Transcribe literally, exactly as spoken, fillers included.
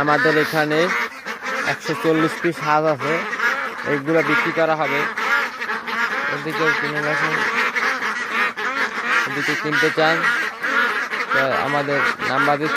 আমাদের এখানে একশো চল্লিশ পিস হাঁস আছে, এইগুলো বিক্রি করা হবে। এদিকে কিনে রাখুন, এদিকে কিনতে চান আমাদের নাম্বার